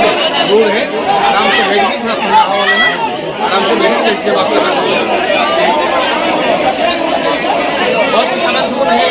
Road है, आराम से बैठ के थोड़ा खुला हवा लेना, आराम से बैठ के सेवा करना। बहुत कुछ सामान सुन है।